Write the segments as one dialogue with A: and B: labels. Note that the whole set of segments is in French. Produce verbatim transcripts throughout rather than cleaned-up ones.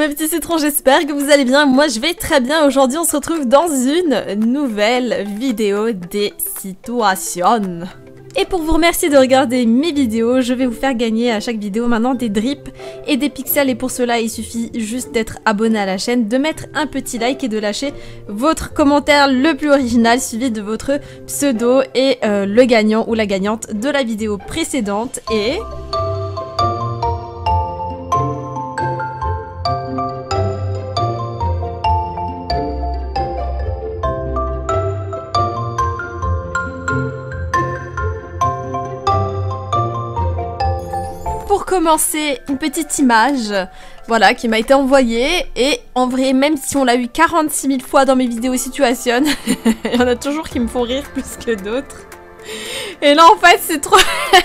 A: mes petits citrons, j'espère que vous allez bien. Moi je vais très bien. Aujourd'hui on se retrouve dans une nouvelle vidéo des situations. Et pour vous remercier de regarder mes vidéos, je vais vous faire gagner à chaque vidéo maintenant des drips et des pixels. Et pour cela, il suffit juste d'être abonné à la chaîne, de mettre un petit like et de lâcher votre commentaire le plus original suivi de votre pseudo et euh, le gagnant ou la gagnante de la vidéo précédente est... Pour commencer, une petite image, voilà, qui m'a été envoyée, et en vrai, même si on l'a eu quarante-six mille fois dans mes vidéos situation, il y en a toujours qui me font rire plus que d'autres. Et là, en fait, c'est trop...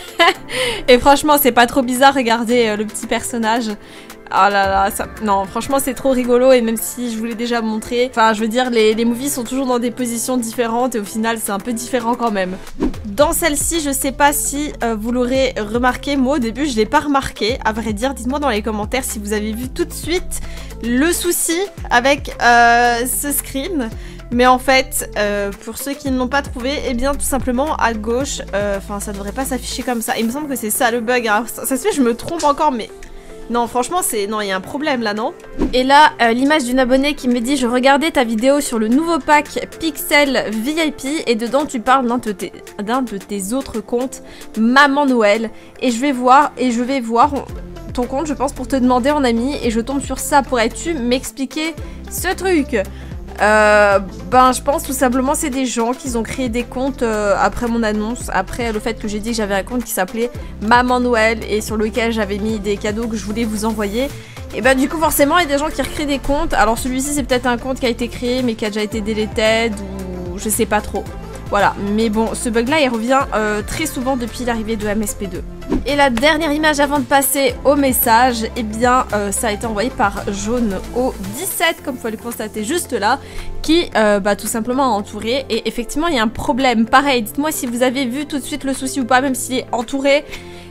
A: Et franchement, c'est pas trop bizarre, regardez euh, le petit personnage. Oh là là, ça... non, franchement, c'est trop rigolo, et même si je vous l'ai déjà montré, enfin, je veux dire, les, les movies sont toujours dans des positions différentes, et au final, c'est un peu différent quand même. Dans celle-ci, je sais pas si euh, vous l'aurez remarqué, moi au début je l'ai pas remarqué, à vrai dire, dites-moi dans les commentaires si vous avez vu tout de suite le souci avec euh, ce screen. Mais en fait, euh, pour ceux qui ne l'ont pas trouvé, eh bien tout simplement à gauche, enfin euh, ça devrait pas s'afficher comme ça. Il me semble que c'est ça le bug, alors ça, ça se fait je me trompe encore mais... Non, franchement, c'est... Non, il y a un problème, là, non? Et là, euh, l'image d'une abonnée qui me dit « Je regardais ta vidéo sur le nouveau pack Pixel V I P et dedans, tu parles d'un de, tes... d'un de tes autres comptes, Maman Noël. Et je vais voir, et je vais voir ton compte, je pense, pour te demander en ami. Et je tombe sur ça. Pourrais-tu m'expliquer ce truc ?» Euh, ben je pense tout simplement c'est des gens qui ont créé des comptes euh, après mon annonce, après le fait que j'ai dit que j'avais un compte qui s'appelait Maman Noël et sur lequel j'avais mis des cadeaux que je voulais vous envoyer. Et ben du coup forcément il y a des gens qui recréent des comptes. Alors celui-ci c'est peut-être un compte qui a été créé mais qui a déjà été deleted ou je sais pas trop. Voilà, mais bon, ce bug-là, il revient euh, très souvent depuis l'arrivée de M S P deux. Et la dernière image avant de passer au message, eh bien, euh, ça a été envoyé par Jaune au dix-sept, comme vous pouvez le constater juste là, qui, euh, bah, tout simplement a entouré. Et effectivement, il y a un problème. Pareil, dites-moi si vous avez vu tout de suite le souci ou pas, même s'il est entouré.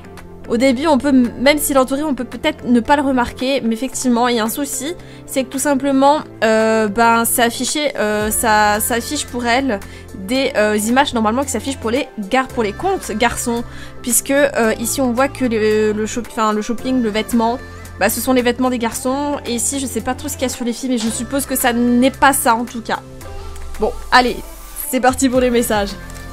A: Au début, on peut, même s'il est entouré, on peut peut-être ne pas le remarquer, mais effectivement, il y a un souci, c'est que tout simplement, euh, ben, ça, affiché, euh, ça, ça affiche pour elle des euh, images normalement qui s'affichent pour les gar pour les comptes garçons, puisque euh, ici on voit que le, le, shop, le shopping, le vêtement, bah, ce sont les vêtements des garçons, et ici je sais pas trop ce qu'il y a sur les filles, mais je suppose que ça n'est pas ça en tout cas. Bon, allez, c'est parti pour les messages.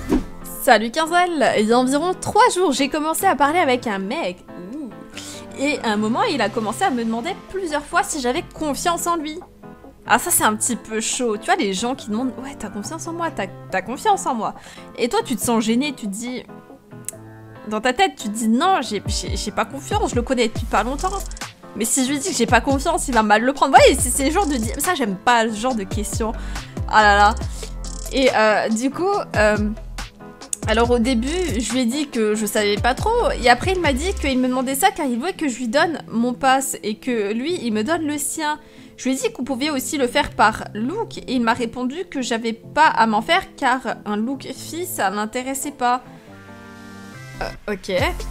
A: Salut Quinzel, il y a environ trois jours, j'ai commencé à parler avec un mec. Ouh. Et à un moment, il a commencé à me demander plusieurs fois si j'avais confiance en lui. Ah ça c'est un petit peu chaud, tu vois les gens qui demandent « Ouais, t'as confiance en moi, t'as t'as confiance en moi ». Et toi tu te sens gêné, tu te dis... Dans ta tête, tu te dis « Non, j'ai pas confiance, je le connais depuis pas longtemps ». Mais si je lui dis que j'ai pas confiance, il va mal le prendre. Ouais, c'est le genre de... Ça j'aime pas, ce genre de questions. Ah là là. Et euh, du coup... Euh... Alors au début, je lui ai dit que je savais pas trop, et après il m'a dit qu'il me demandait ça car il voulait que je lui donne mon pass et que lui, il me donne le sien. Je lui ai dit qu'on pouvait aussi le faire par look, et il m'a répondu que j'avais pas à m'en faire car un look fille, ça l'intéressait pas. Euh, ok.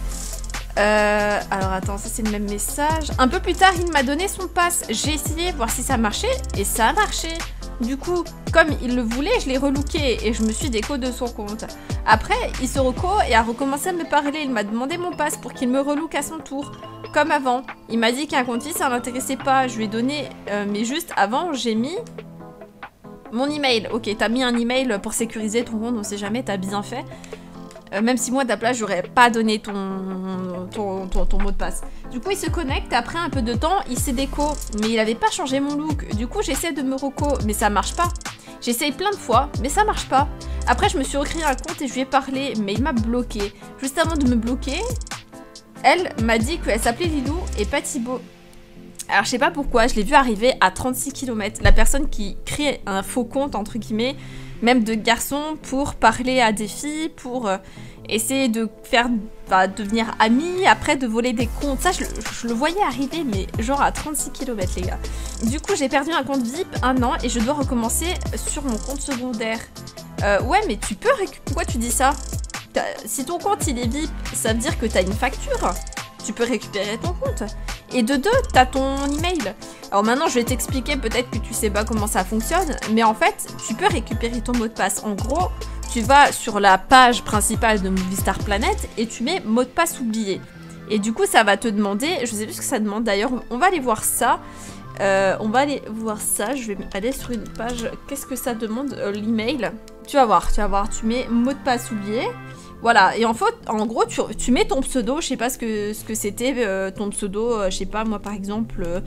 A: Euh, alors attends, ça c'est le même message. Un peu plus tard, il m'a donné son pass. J'ai essayé, voir si ça marchait, et ça a marché. Du coup, comme il le voulait, je l'ai relooké et je me suis déco de son compte. Après, il se reco et a recommencé à me parler. Il m'a demandé mon pass pour qu'il me relook à son tour, comme avant. Il m'a dit qu'un compte ça l'intéressait pas. Je lui ai donné, euh, mais juste avant, j'ai mis mon email. Ok, t'as mis un email pour sécuriser ton compte, on sait jamais, t'as bien fait. Euh, même si moi, à ta place, j'aurais pas donné ton, ton, ton, ton mot de passe. Du coup, il se connecte. Après un peu de temps, il s'est déco. Mais il avait pas changé mon look. Du coup, j'essaie de me reco, mais ça marche pas. J'essaye plein de fois, mais ça marche pas. Après, je me suis recréé un compte et je lui ai parlé, mais il m'a bloqué. Juste avant de me bloquer, elle m'a dit qu'elle s'appelait Lilou et pas Thibaut. Alors, je sais pas pourquoi, je l'ai vu arriver à trente-six kilomètres. La personne qui crée un faux compte, entre guillemets, même de garçons, pour parler à des filles, pour euh, essayer de faire, bah, devenir amis, après de voler des comptes. Ça, je, je le voyais arriver, mais genre à trente-six kilomètres, les gars. Du coup, j'ai perdu un compte V I P un an et je dois recommencer sur mon compte secondaire. Euh, ouais, mais tu peux récupérer... Pourquoi tu dis ça? Si ton compte, il est V I P, ça veut dire que t'as une facture. Tu peux récupérer ton compte. Et de deux, t'as ton email. Alors maintenant, je vais t'expliquer, peut-être que tu sais pas comment ça fonctionne, mais en fait, tu peux récupérer ton mot de passe. En gros, tu vas sur la page principale de Movistar Planet et tu mets mot de passe oublié. Et du coup, ça va te demander, je sais plus ce que ça demande d'ailleurs, on va aller voir ça. Euh, on va aller voir ça, je vais aller sur une page, qu'est-ce que ça demande, euh, l'email. Tu vas voir, tu vas voir, tu mets mot de passe oublié. Voilà, et en fait, en gros, tu, tu mets ton pseudo, je sais pas ce que ce que c'était, euh, ton pseudo, euh, je sais pas, moi par exemple, euh,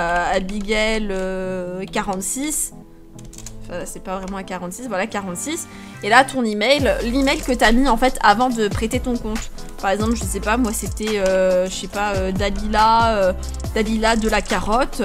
A: Abigail euh, quarante-six. Enfin, c'est pas vraiment un quarante-six, voilà, quarante-six. Et là, ton email, l'email que t'as mis en fait avant de prêter ton compte. Par exemple, je sais pas, moi c'était, euh, je sais pas, euh, Dalila, euh, Dalila de la carotte,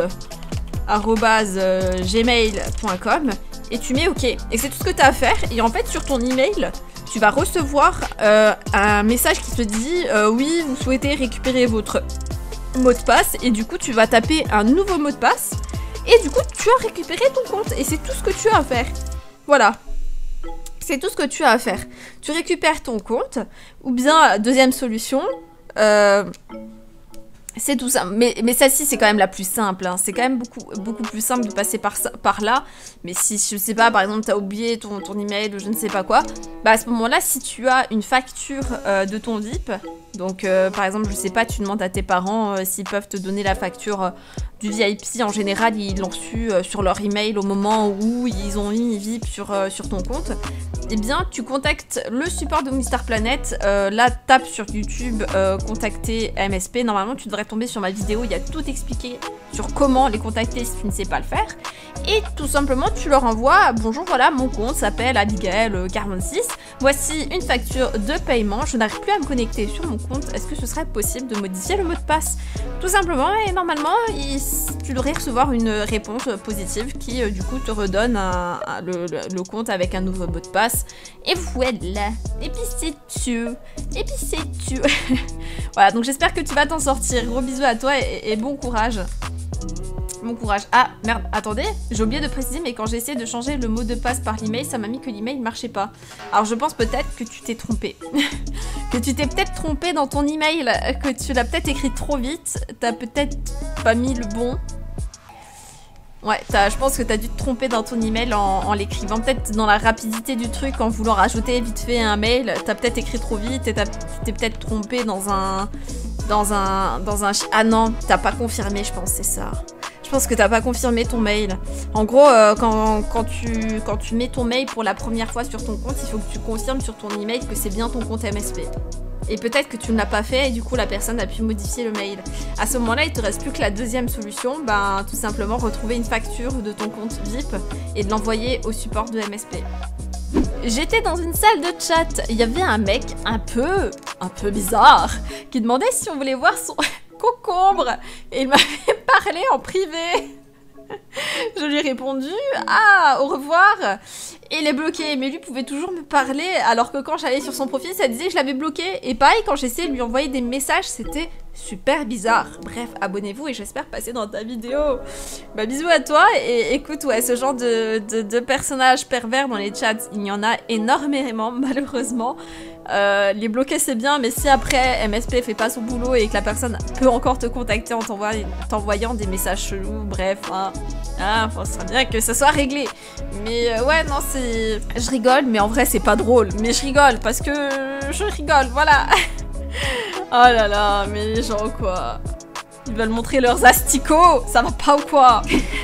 A: arobase euh, gmail point com. Et tu mets OK. Et c'est tout ce que tu as à faire. Et en fait, sur ton email, tu vas recevoir euh, un message qui te dit euh, oui, vous souhaitez récupérer votre mot de passe. Et du coup, tu vas taper un nouveau mot de passe. Et du coup, tu as récupéré ton compte. Et c'est tout ce que tu as à faire. Voilà. C'est tout ce que tu as à faire. Tu récupères ton compte. Ou bien, deuxième solution... Euh, c'est tout ça, mais, mais celle-ci c'est quand même la plus simple, hein. C'est quand même beaucoup, beaucoup plus simple de passer par, par là. Mais si, je sais pas, par exemple t'as oublié ton, ton email ou je ne sais pas quoi, bah à ce moment-là, si tu as une facture euh, de ton V I P, donc euh, par exemple, je sais pas, tu demandes à tes parents euh, s'ils peuvent te donner la facture euh, du V I P, en général ils l'ont su euh, sur leur email au moment où ils ont mis V I P sur, euh, sur ton compte. Eh bien, tu contactes le support de Movistar Planet, euh, là, tape sur YouTube, euh, contacter M S P, normalement tu devrais tomber sur ma vidéo, il y a tout expliqué sur comment les contacter si tu ne sais pas le faire. Et tout simplement, tu leur envoies, bonjour, voilà, mon compte s'appelle Abigail quarante-six, voici une facture de paiement, je n'arrive plus à me connecter sur mon compte, est-ce que ce serait possible de modifier le mot de passe? Tout simplement, et normalement, il, tu devrais recevoir une réponse positive qui, euh, du coup, te redonne un, un, le, le, le compte avec un nouveau mot de passe. Et voilà. Et puis c'est tout. Et puis c'est tout. Voilà, donc j'espère que tu vas t'en sortir. Gros bisous à toi et, et bon courage. Bon courage. Ah, merde, attendez, j'ai oublié de préciser, mais quand j'ai essayé de changer le mot de passe par l'email, ça m'a mis que l'email ne marchait pas. Alors je pense peut-être que tu t'es trompé. Que tu t'es peut-être trompé dans ton email, que tu l'as peut-être écrit trop vite, t'as peut-être pas mis le bon. Ouais, je pense que t'as dû te tromper dans ton email en, en l'écrivant. Peut-être dans la rapidité du truc, en voulant rajouter vite fait un mail, t'as peut-être écrit trop vite et tu t'es peut-être trompé dans un... Dans un... Dans un... Ah non, t'as pas confirmé, je pense, c'est ça. Je pense que t'as pas confirmé ton mail. En gros, euh, quand, quand, tu, quand tu mets ton mail pour la première fois sur ton compte, il faut que tu confirmes sur ton email que c'est bien ton compte M S P. Et peut-être que tu ne l'as pas fait et du coup la personne a pu modifier le mail. À ce moment-là, il te reste plus que la deuxième solution, ben tout simplement retrouver une facture de ton compte V I P et de l'envoyer au support de M S P. J'étais dans une salle de chat, il y avait un mec un peu, un peu bizarre qui demandait si on voulait voir son concombre et il m'avait parlé en privé. Je lui ai répondu « Ah, au revoir !» Et il est bloqué, mais lui pouvait toujours me parler, alors que quand j'allais sur son profil, ça disait que je l'avais bloqué. Et pareil, quand j'essayais de lui envoyer des messages, c'était super bizarre. Bref, abonnez-vous et j'espère passer dans ta vidéo. Bah bisous à toi, et écoute, ouais, ce genre de, de, de personnages pervers dans les chats, il y en a énormément, malheureusement. Euh, les bloquer c'est bien, mais si après M S P fait pas son boulot et que la personne peut encore te contacter en t'envoyant des messages chelous, bref, hein, hein, faut serait bien que ça soit réglé. Mais euh, ouais, non, c'est... Je rigole, mais en vrai c'est pas drôle. Mais je rigole parce que je rigole, voilà. Oh là là, mais les gens quoi. Ils veulent montrer leurs asticots, ça va pas ou quoi?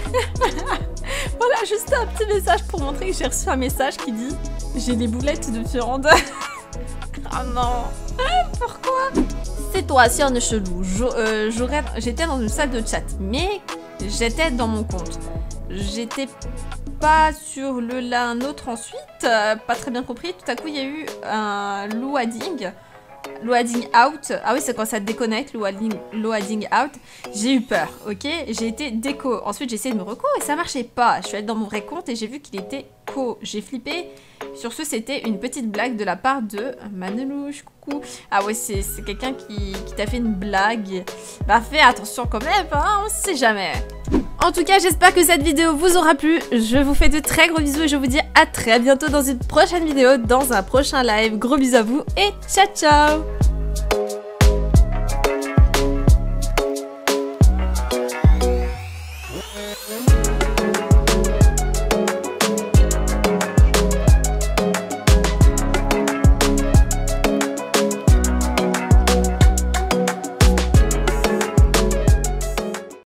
A: Voilà, juste un petit message pour montrer que j'ai reçu un message qui dit « J'ai des boulettes de viande ». Oh non. Pourquoi? Situation chelou. Euh, j'étais dans une salle de chat, mais j'étais dans mon compte. J'étais pas sur le l'un autre ensuite, euh, pas très bien compris. Tout à coup, il y a eu un loading. Loading out. Ah oui, c'est quand ça te déconnecte, loading, loading out. J'ai eu peur, ok? J'ai été déco. Ensuite, j'ai essayé de me reco et ça marchait pas. Je suis allée dans mon vrai compte et j'ai vu qu'il était co. J'ai flippé. Sur ce, c'était une petite blague de la part de Manelouche. Coucou. Ah ouais, c'est quelqu'un qui, qui t'a fait une blague. Bah fais attention quand même, hein, on sait jamais. En tout cas, j'espère que cette vidéo vous aura plu. Je vous fais de très gros bisous et je vous dis à très bientôt dans une prochaine vidéo, dans un prochain live. Gros bisous à vous et ciao ciao!